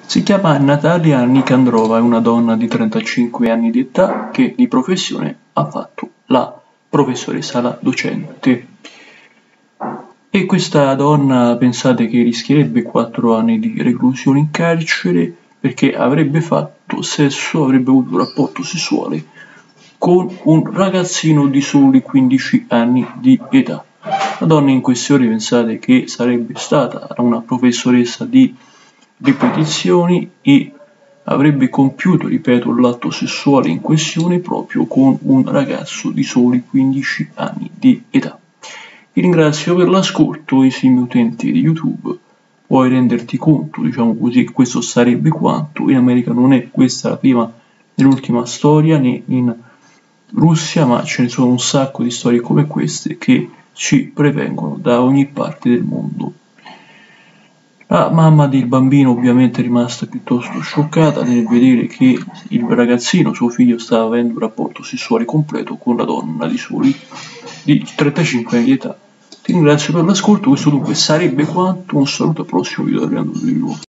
Si chiama Natalia Nicandrova, è una donna di 35 anni di età che di professione ha fatto la professoressa, la docente. E questa donna pensate che rischierebbe 4 anni di reclusione in carcere perché avrebbe fatto sesso, avrebbe avuto un rapporto sessuale con un ragazzino di soli 15 anni di età. La donna in questione pensate che sarebbe stata una professoressa di ripetizioni e avrebbe compiuto, ripeto, l'atto sessuale in questione proprio con un ragazzo di soli 15 anni di età. Ti ringrazio per l'ascolto, esimi utenti di YouTube. Puoi renderti conto, diciamo così, che questo sarebbe quanto. In America non è questa la prima né l'ultima storia, né in Russia, ma ce ne sono un sacco di storie come queste che ci prevengono da ogni parte del mondo. La mamma del bambino ovviamente è rimasta piuttosto scioccata nel vedere che il ragazzino, suo figlio, stava avendo un rapporto sessuale completo con la donna di 35 anni di età. Ti ringrazio per l'ascolto, questo dunque sarebbe quanto, un saluto al prossimo video.